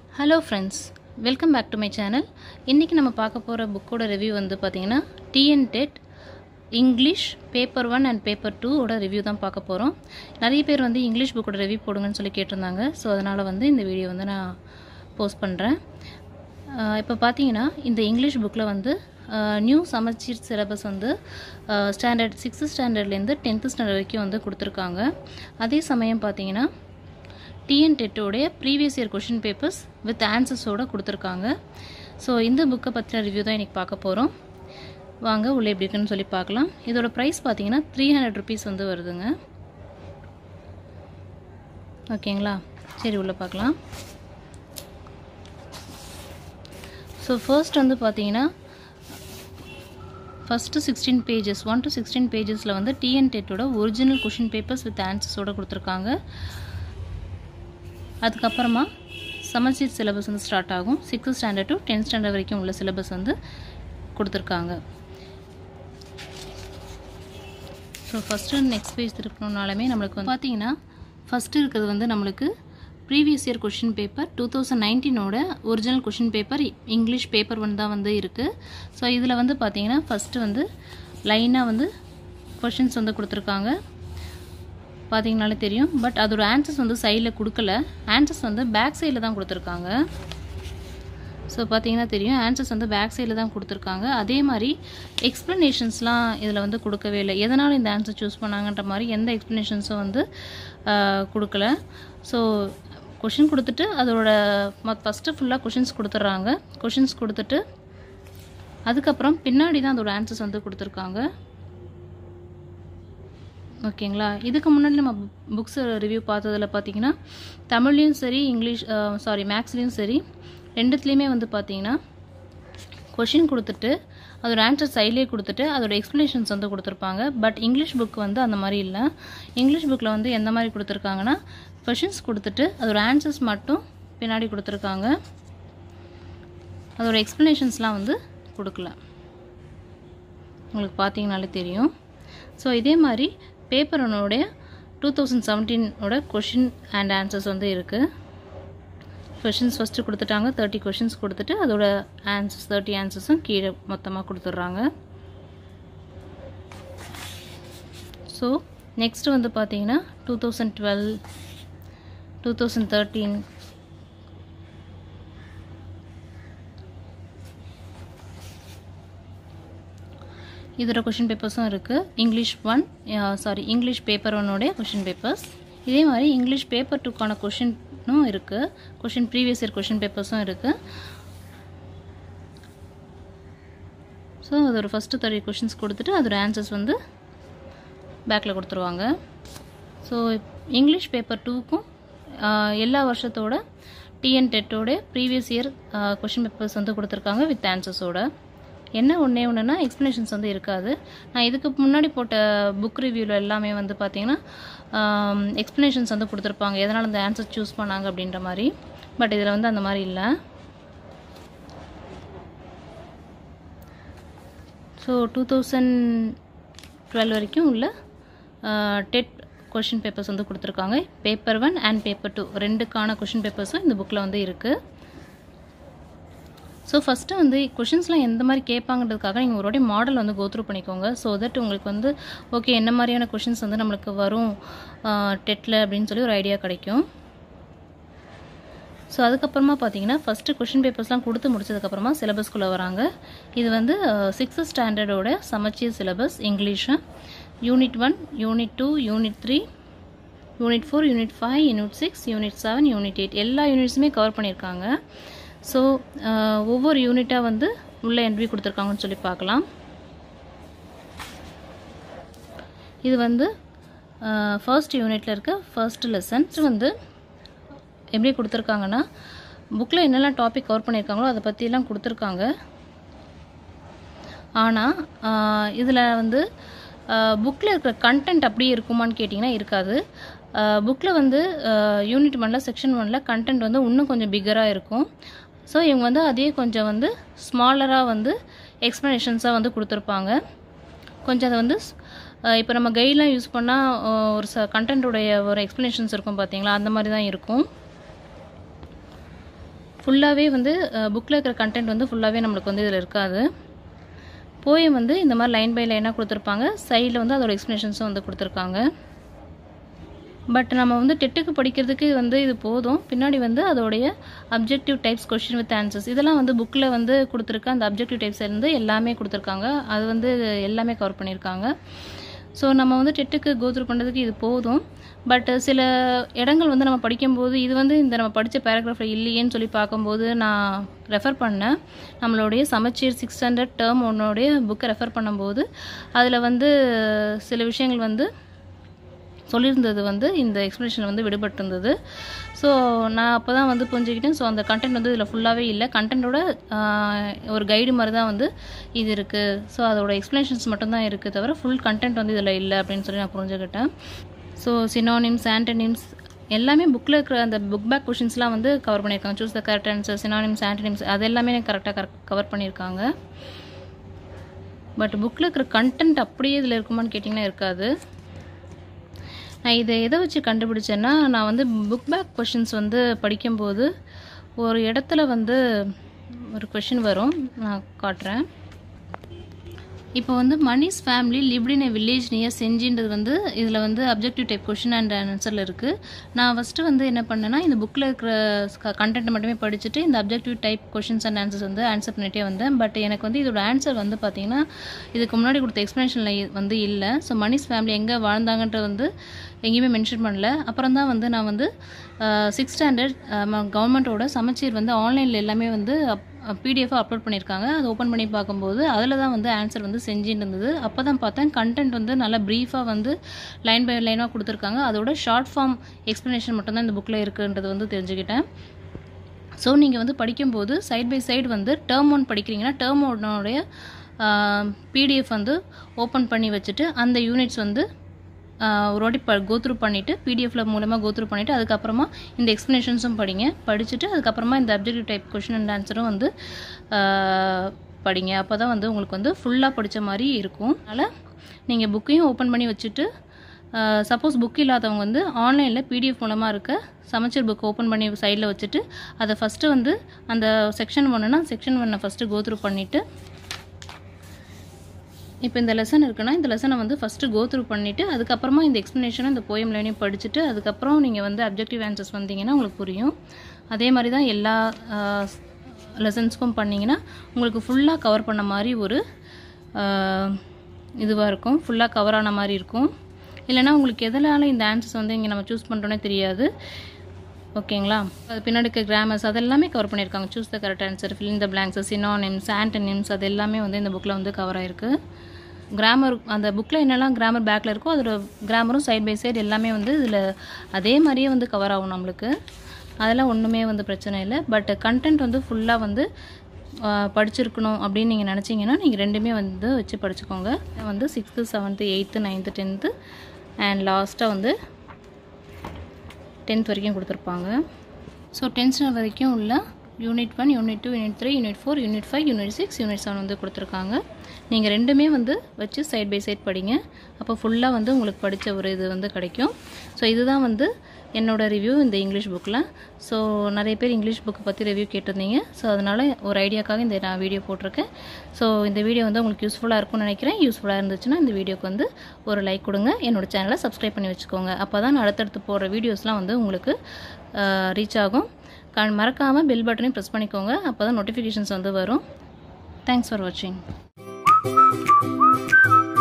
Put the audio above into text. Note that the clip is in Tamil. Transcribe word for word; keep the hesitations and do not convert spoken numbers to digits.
Hello friends, welcome back to my channel. இன்னைக்கு நம்ம பார்க்க போற புக்கோட ரிவ்யூ வந்து பாத்தீங்கன்னா Tntet English paper one and paper two ஓட ரிவ்யூ தான் பார்க்க போறோம். நிறைய பேர் வந்து இங்கிலீஷ் புக்கோட ரிவ்யூ போடுங்கன்னு சொல்லி கேட்டிருந்தாங்க. சோ அதனால வந்து இந்த வீடியோ வந்து நான் போஸ்ட் பண்றேன். இப்போ பாத்தீங்கன்னா இந்த இங்கிலீஷ் புக்ல வந்து நியூ சமச்சீர் சிலபஸ் வந்து ஸ்டாண்டர்ட் sixth ஸ்டாண்டர்ட்ல இருந்து tenth ஸ்டாண்டர்ட் வரைக்கும் வந்து கொடுத்திருக்காங்க. அதே சமயம் பாத்தீங்கன்னா Tntet ஓட previous year question papers with answers ஓட கொடுத்திருக்காங்க. சோ இந்த புக்க பத்தின ரிவ்யூ தான் இன்னைக்கு பார்க்க போறோம். வாங்க உள்ள எப்படி இருக்குன்னு சொல்லி பார்க்கலாம். இதோட பிரைஸ் பாத்தீங்கன்னா three hundred rupees வந்து வருதுங்க. ஓகேங்களா? சரி உள்ள பார்க்கலாம். சோ ஃபர்ஸ்ட் வந்து பாத்தீங்கன்னா first sixteen pages one to sixteen pagesல வந்து Tntet ஓட original question papers with answers ஓட கொடுத்திருக்காங்க. அதுக்கு அப்புறமா சமச்சீர் சிலபஸ் வந்து ஸ்டார்ட் ஆகும். sixth standard to tenth standard வரைக்கும் உள்ள சிலபஸ் வந்து கொடுத்திருக்காங்க. சோ ஃபர்ஸ்ட் நெக்ஸ்ட் பேஜ் திருப்பணும்னாலுமே நமக்கு வந்து பாத்தீங்கன்னா ஃபர்ஸ்ட் இருக்குது வந்து நமக்கு previous year question paper twenty nineteen ஓட original question paper English paper one தான் வந்து இருக்கு. சோ இதுல வந்து பாத்தீங்கன்னா ஃபர்ஸ்ட் வந்து லைனா வந்து questions வந்து கொடுத்திருக்காங்க. பாத்தீங்கனாலே தெரியும். பட் அதோட ஆன்சர்ஸ் வந்து சைடுல கொடுக்கல. ஆன்சர்ஸ் வந்து பேக் சைடுல தான் கொடுத்திருக்காங்க. சோ பாத்தீங்கன்னா தெரியும். ஆன்சர்ஸ் வந்து பேக் சைடுல தான் கொடுத்திருக்காங்க. அதே மாதிரி எக்ஸ்பிளனேஷன்ஸ்லாம் இதுல வந்து கொடுக்கவே இல்லை. எதனால இந்த ஆன்சர் சூஸ் பண்ணாங்கன்ற மாதிரி எந்த எக்ஸ்பிளனேஷன்ஸும் வந்து கொடுக்கல. சோ क्वेश्चन கொடுத்துட்டு அதோட ஃபர்ஸ்ட் ஃபுல்லா क्वेश्चंस கொடுத்துறாங்க. क्वेश्चंस கொடுத்துட்டு அதுக்கு அப்புறம் பின்னாடி தான் அதோட ஆன்சர்ஸ் வந்து கொடுத்திருக்காங்க. ஓகேங்களா? இதுக்கு முன்னாடி நம்ம புக்ஸ் ரிவ்யூ பார்த்ததுல பாத்தீங்கன்னா தமிழ்லயும் சரி இங்கிலீஷ் சாரி மேக்ஸ்லயும் சரி ரெண்டுத்துலயுமே வந்து பாத்தீங்கன்னா क्वेश्चन கொடுத்துட்டு அதோட ஆன்சர் சைடுலயே கொடுத்துட்டு அதோட எக்ஸ்பிளனேஷன்ஸ் வந்து கொடுத்திருப்பாங்க. பட் இங்கிலீஷ் புக் வந்து அந்த மாதிரி இல்ல. இங்கிலீஷ் புக்ல வந்து எந்த மாதிரி கொடுத்திருக்காங்கன்னா क्वेश्चंस கொடுத்துட்டு அதோட ஆன்சர்ஸ் மட்டும் பின்னாடி கொடுத்திருக்காங்க. அதோட எக்ஸ்பிளனேஷன்ஸ்லாம் வந்து கொடுக்கல. உங்களுக்கு பாத்தீங்கனாலே தெரியும். சோ இதே மாதிரி பேப்பர் one ஓட twenty seventeen ஓட क्वेश्चन and answers வந்து இருக்கு. क्वेश्चंस ஃபர்ஸ்ட் கொடுத்துட்டாங்க. thirty questions கொடுத்துட்டு அதோட ஆன்சர்ஸ் thirty ஆன்சர்ஸும் கீழ மொத்தமா கொடுத்துறாங்க. சோ நெக்ஸ்ட் வந்து பாத்தீங்கன்னா twenty twelve twenty thirteen இதோட क्वेश्चन பேப்பர்ஸும் இருக்கு. English one sorry English paper one ஓட क्वेश्चन பேப்பர்ஸ். இதே மாதிரி இங்கிலீஷ் பேப்பர் two கான क्वेश्चनனும் இருக்கு. क्वेश्चन previous year क्वेश्चन பேப்பர்ஸும் இருக்கு. சோ அதோட ஃபர்ஸ்ட் thirty क्वेश्चंस கொடுத்துட்டு அதோட ஆன்சர்ஸ் வந்து பேக்ல கொடுத்துருவாங்க. சோ இங்கிலீஷ் பேப்பர் two க்கும் எல்லா வருஷத்தோட Tntet ஓட previous year क्वेश्चन பேப்பர்ஸ் வந்து கொடுத்திருக்காங்க வித் ஆன்சர்ஸ் ஓட. என்ன ஒண்ணே ஒண்ணுனா எக்ஸ்பிளனேஷன்ஸ் வந்து இருக்காது. நான் இதுக்கு முன்னாடி போட்ட புக் ரிவ்யூல எல்லாமே வந்து பாத்தீங்கன்னா எக்ஸ்பிளனேஷன்ஸ் வந்து கொடுத்திருப்பாங்க. எதனால அந்த ஆன்சர் சூஸ் பண்ணாங்க அப்படின்ற மாதிரி. பட் இதுல வந்து அந்த மாதிரி இல்ல. சோ twenty twelve வரைக்கும் உள்ள டெட் क्वेश्चन பேப்பர்ஸ் வந்து கொடுத்திருக்காங்க. Paper one and paper two ரெண்டுக்கான क्वेश्चन பேப்பர்ஸும் இந்த புக்ல வந்து இருக்கு. சோ ஃபர்ஸ்ட் வந்து क्वेश्चंसலாம் எந்த மாதிரி கேட்பாங்கன்றதுக்காக நீங்க ஒருவாட்டி மாடல் வந்து கோ த்ரூ பண்ணிக்கோங்க. சோ தட் உங்களுக்கு வந்து ஓகே என்ன மாதிரியான क्वेश्चंस வந்து நமக்கு வரும் டெட்ல அப்படினு சொல்லி ஒரு ஐடியா கிடைக்கும். சோ அதுக்கு அப்புறமா பாத்தீங்கன்னா ஃபர்ஸ்ட் क्वेश्चन பேப்பர்ஸ்லாம் கொடுத்து முடிச்சதுக்கு அப்புறமா சிலபஸ்க்குள்ள வராங்க. இது வந்து sixth ஸ்டாண்டர்டோட சமச்சீர் syllabus English unit one unit two unit three unit four unit five unit six unit seven unit eight எல்லா யூனிட்ஸுமே கவர் பண்ணிருக்காங்க. சோ ஒவ்வொரு யூனிட்டா வந்து உள்ள என்ட்ரி கொடுத்திருக்காங்கன்னு சொல்லி பார்க்கலாம். இது வந்து ஃபர்ஸ்ட் யூனிட்ல இருக்க ஃபர்ஸ்ட் லெசன் வந்து எப்படி கொடுத்திருக்காங்கன்னா புக்ல என்னெல்லாம் டாபிக் கவர் பண்ணிருக்காங்களோ அத பத்தி எல்லாம் கொடுத்திருக்காங்க. ஆனா இதுல வந்து புக்ல இருக்கிற கண்டென்ட் அப்படியே இருக்குமான்னு கேட்டிங்கன்னா இருக்காது. புக்ல வந்து யூனிட் one ல செக்ஷன் one ல கண்டென்ட் வந்து இன்னும் கொஞ்சம் பிக்கரா இருக்கும். சோ இவங்க வந்து அதே கொஞ்சம் வந்து ஸ்மாலரா வந்து எக்ஸ்பிளனேஷன்ஸா வந்து கொடுத்திருப்பாங்க. கொஞ்சம் அது வந்து இப்போ நம்ம கைட்லாம் யூஸ் பண்ணா ஒரு கண்டென்ட் உடைய ஒரு எக்ஸ்பிளனேஷன்ஸ் இருக்கும் பாத்தீங்களா அந்த மாதிரி தான் இருக்கும். ஃபுல்லாகவே வந்து புக்கில் இருக்கிற கண்டென்ட் வந்து ஃபுல்லாகவே நம்மளுக்கு வந்து இதில் இருக்காது. போயம் வந்து இந்த மாதிரி லைன் பை லைனாக கொடுத்துருப்பாங்க. சைடில் வந்து அதோட எக்ஸ்ப்ளனேஷன்ஸும் வந்து கொடுத்துருக்காங்க. பட் நம்ம வந்து டெட்டுக்கு படிக்கிறதுக்கு வந்து இது போதும். பின்னாடி வந்து அதோடைய objective types question with answers இதெல்லாம் வந்து புக்கில் வந்து கொடுத்துருக்க அந்த அப்ஜெக்டிவ் டைப்ஸ் இருந்து எல்லாமே கொடுத்துருக்காங்க. அது வந்து எல்லாமே கவர் பண்ணியிருக்காங்க. ஸோ நம்ம வந்து டெட்டுக்கு கோத்ரூ பண்ணுறதுக்கு இது போதும். பட் சில இடங்கள் வந்து நம்ம படிக்கும்போது இது வந்து இந்த நம்ம படித்த பேராகிராஃபில் இல்லையேன்னு சொல்லி பார்க்கும்போது நான் ரெஃபர் பண்ணேன். நம்மளுடைய சமச்சீர் சிக்ஸ் ஸ்டாண்டர்ட் டேர்ம் ஒன்னோடைய புக்கை ரெஃபர் பண்ணும்போது அதில் வந்து சில விஷயங்கள் வந்து சொல்லியிருந்தது வந்து இந்த எக்ஸ்ப்ளனேஷன் வந்து விடுபட்டிருந்தது. ஸோ நான் அப்போ தான் வந்து புரிஞ்சுக்கிட்டேன். ஸோ அந்த கண்டென்ட் வந்து இதில் ஃபுல்லாகவே இல்லை. கண்டென்ட்டோட ஒரு கைடு மாதிரி தான் வந்து இது இருக்குது. ஸோ அதோட எக்ஸ்ப்ளனேஷன்ஸ் மட்டும்தான் இருக்குது தவிர ஃபுல் கண்டென்ட் வந்து இதில் இல்லை அப்படின்னு சொல்லி நான் புரிஞ்சுக்கிட்டேன். ஸோ சினானிம்ஸ் ஆன்டனிம்ஸ் எல்லாமே புக்கில் இருக்கிற அந்த புக் பேக் கொஷின்ஸ்லாம் வந்து கவர் பண்ணியிருக்காங்க. Choose the correct answer, synonyms antonyms அது எல்லாமே கரெக்டாக கரெக்ட் கவர் பண்ணியிருக்காங்க. பட் புக்கில் இருக்கிற கண்டென்ட் அப்படியே இதில் இருக்குமான்னு கேட்டிங்கன்னா இருக்காது. நான் இதை எதை வச்சு கண்டுபிடிச்சேன்னா நான் வந்து புக் பேக் கொஷின்ஸ் வந்து படிக்கும்போது ஒரு இடத்துல வந்து ஒரு கொஷின் வரும். நான் காட்டுறேன். இப்போ வந்து Mani's family lived in a village near செஞ்சின்றது வந்து இதில் வந்து அப்ஜெக்டிவ் டைப் கொஷின் அண்ட் ஆன்சரில் இருக்குது. நான் ஃபஸ்ட்டு வந்து என்ன பண்ணேன்னா இந்த புக்கில் இருக்கிற கண்டென்ட் மட்டுமே படிச்சுட்டு இந்த objective type questions and answers வந்து ஆன்சர் பண்ணிகிட்டே வந்தேன். பட் எனக்கு வந்து இதோட ஆன்சர் வந்து பார்த்திங்கன்னா இதுக்கு முன்னாடி கொடுத்த எக்ஸ்ப்ளனேஷனில் வந்து இல்லை. ஸோ மணிஸ் ஃபேமிலி எங்கே வாழ்ந்தாங்கன்ற வந்து எங்கேயுமே மென்ஷன் பண்ணல. அப்புறம் தான் வந்து நான் வந்து சிக்ஸ் ஸ்டாண்டர்ட் கவர்மெண்ட்டோட சமச்சீர் வந்து ஆன்லைனில் எல்லாமே வந்து பிடிஎஃபாக அப்லோட் பண்ணியிருக்காங்க. அதை ஓப்பன் பண்ணி பார்க்கும்போது அதில் தான் வந்து ஆன்சர் வந்து செஞ்சுட்டு இருந்தது. அப்போ தான் பார்த்தேன் கண்டென்ட் வந்து நல்லா ப்ரீஃபாக வந்து லைன் பை லைனாக கொடுத்துருக்காங்க. அதோட ஷார்ட் ஃபார்ம் எக்ஸ்ப்ளனேஷன் மட்டும்தான் இந்த புக்கில் இருக்குன்றது வந்து தெரிஞ்சுக்கிட்டேன். ஸோ நீங்கள் வந்து படிக்கும்போது சைட் பை சைடு வந்து டேர்ம் ஒன் படிக்கிறீங்கன்னா டேர்ம் ஒன்னுடைய பிடிஎஃப் வந்து ஓப்பன் பண்ணி வச்சுட்டு அந்த யூனிட்ஸ் வந்து ஒரு வாட்டி ப கோத்ரூ பண்ணிவிட்டு பிடிஎஃப்ல மூலமாக கோத்ரூ பண்ணிவிட்டு அதுக்கப்புறமா இந்த எக்ஸ்ப்ளனேஷன்ஸும் படிங்க. படிச்சுட்டு அதுக்கப்புறமா இந்த அப்ஜெக்டிவ் டைப் கொஷின் அண்ட் ஆன்சரும் வந்து படிங்க. அப்போ தான் வந்து உங்களுக்கு வந்து ஃபுல்லாக படித்த மாதிரி இருக்கும். அதனால் நீங்கள் புக்கையும் ஓப்பன் பண்ணி வச்சுட்டு சப்போஸ் புக் இல்லாதவங்க வந்து ஆன்லைனில் பிடிஎஃப் மூலமாக இருக்க சமச்சீர் புக் ஓப்பன் பண்ணி சைடில் வச்சுட்டு அதை ஃபஸ்ட்டு வந்து அந்த செக்ஷன் ஒன்றுனா செக்ஷன் ஒன்னை ஃபஸ்ட்டு கோத்ரூ பண்ணிவிட்டு இப்போ இந்த லெசன் இருக்குன்னா இந்த லெசனை வந்து ஃபஸ்ட்டு கோத்ரூ பண்ணிவிட்டு அதுக்கப்புறமா இந்த எக்ஸ்ப்ளனேஷனும் இந்த போயம் லைனையும் படிச்சுட்டு அதுக்கப்புறம் நீங்கள் வந்து அப்ஜெக்டிவ் ஆன்சர்ஸ் வந்தீங்கன்னா உங்களுக்கு புரியும். அதே மாதிரி தான் எல்லா லெசன்ஸ்க்கும் பண்ணிங்கன்னா உங்களுக்கு ஃபுல்லாக கவர் பண்ண மாதிரி ஒரு இதுவாக இருக்கும். ஃபுல்லாக கவர் ஆன மாதிரி இருக்கும். இல்லைனா உங்களுக்கு எதனால இந்த ஆன்சர்ஸ் வந்து இங்கே நம்ம சூஸ் பண்ணுறோன்னே தெரியாது. ஓகேங்களா? அது பின்னாடி இருக்க கிராமர்ஸ் அதெல்லாமே கவர் பண்ணியிருக்காங்க. Choose the correct answer, fill in the blanks, synonyms, antonyms அது எல்லாமே வந்து இந்த புக்கில் வந்து கவர் ஆகிருக்கு. கிராமர் அந்த புக்கில் என்னெல்லாம் கிராமர் பேக்கில் இருக்கோ அதோட கிராமரும் சைட் பை சைடு எல்லாமே வந்து இதில் அதே மாதிரியே வந்து கவர் ஆகும் நம்மளுக்கு. அதெல்லாம் ஒன்றுமே வந்து பிரச்சனை இல்லை. பட் கண்டென்ட் வந்து ஃபுல்லாக வந்து படிச்சிருக்கணும் அப்படின்னு நீங்கள் நினச்சிங்கன்னா நீங்கள் ரெண்டுமே வந்து வச்சு படிச்சுக்கோங்க. வந்து sixth seventh eighth ninth tenth and லாஸ்ட்டாக வந்து டென்த் வரைக்கும் கொடுத்துருப்பாங்க. ஸோ டென்த் வரைக்கும் உள்ள unit one, unit two, unit three, unit four, unit five, unit six, unit seven வந்து கொடுத்துருக்காங்க. நீங்கள் ரெண்டுமே வந்து வச்சு சைட் பை சைட் படிங்க. அப்போ ஃபுல்லாக வந்து உங்களுக்கு படித்த ஒரு இது வந்து கிடைக்கும். ஸோ இதுதான் வந்து என்னோட ரிவ்யூ இந்த இங்கிலீஷ் புக்கில். ஸோ நிறைய பேர் இங்கிலீஷ் புக்கை பற்றி ரிவ்யூ கேட்டிருந்தீங்க. ஸோ அதனால் ஒரு ஐடியாக்காக இந்த நான் வீடியோ போட்டிருக்கேன். ஸோ இந்த வீடியோ வந்து உங்களுக்கு யூஸ்ஃபுல்லாக இருக்கும்னு நினைக்கிறேன். யூஸ்ஃபுல்லாக இருந்துச்சுன்னா இந்த வீடியோக்கு வந்து ஒரு லைக் கொடுங்க. என்னோடய சேனலை சப்ஸ்கிரைப் பண்ணி வச்சுக்கோங்க. அப்போ தான் நான் அடுத்தடுத்து போடுற வீடியோஸ்லாம் வந்து உங்களுக்கு ரீச் ஆகும். மறக்காமல் பெல் பட்டனையும் ப்ரெஸ் பண்ணிக்கோங்க. அப்போ தான் நோட்டிஃபிகேஷன்ஸ் வந்து வரும். தேங்க்ஸ் ஃபார் வாட்சிங்.